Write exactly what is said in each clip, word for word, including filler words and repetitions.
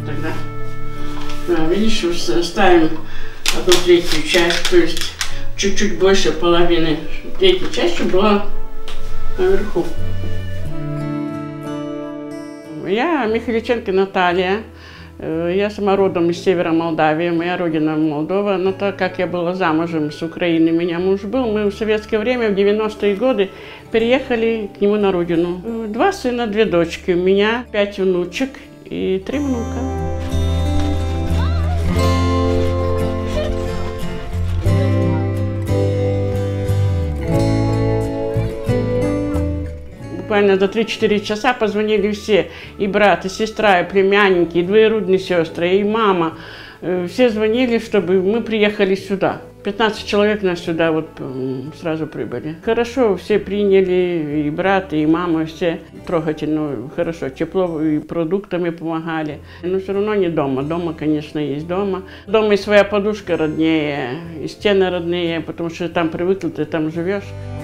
тогда. Да, видишь, ставим одну третью часть, то есть чуть-чуть больше половины. Третья часть была наверху. Я Михайличенко Наталья. Я сама родом из севера Молдавии, моя родина Молдова. Но так как я была замужем с Украины, меня муж был, мы в советское время, в девяностые годы, переехали к нему на родину. Два сына, две дочки, у меня пять внучек и три внука. Буквально за три-четыре часа позвонили все, и брат, и сестра, и племянники, и двоюродные сестры, и мама. Все звонили, чтобы мы приехали сюда. пятнадцать человек нас сюда вот сразу прибыли. Хорошо, все приняли, и брат, и мама, все трогательно, хорошо, тепло, и продуктами помогали. Но все равно не дома. Дома, конечно, есть дома. Дома и своя подушка роднее, и стены родные, потому что там привыкли, ты там живешь.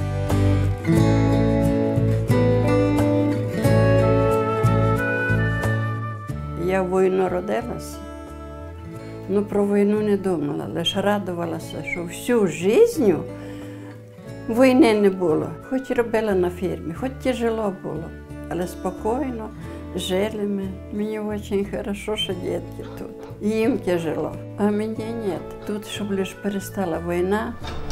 Я в війну родилася, але про війну не думала, лише радувалася, що всю життя війни не було. Хоч робила на фірмі, хоч тяжело було, але спокійно жили ми. Мені дуже добре, що дітки тут. Їм тяжело, а мені ні. Тут, щоб лише перестала війна.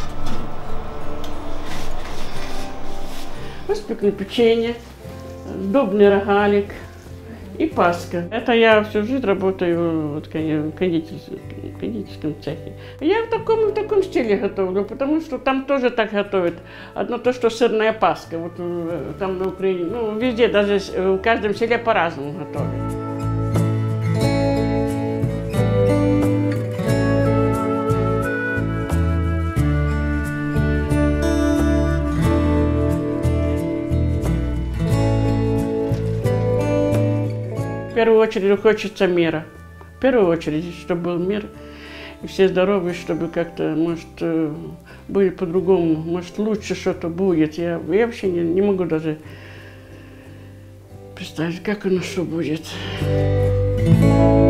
Распекли печенье, сдобный рогалик и Пасха. Это я всю жизнь работаю вот, в кондитерском, кондитерском цехе. Я в таком, в таком стиле готовлю, потому что там тоже так готовят. Одно то, что сырная Пасха, вот там на Украине, ну везде, даже в каждом селе по-разному готовят. В первую очередь хочется мира. В первую очередь, чтобы был мир, и все здоровы, чтобы как-то, может, были по-другому, может, лучше что-то будет. Я, я вообще не, не могу даже представить, как оно что будет.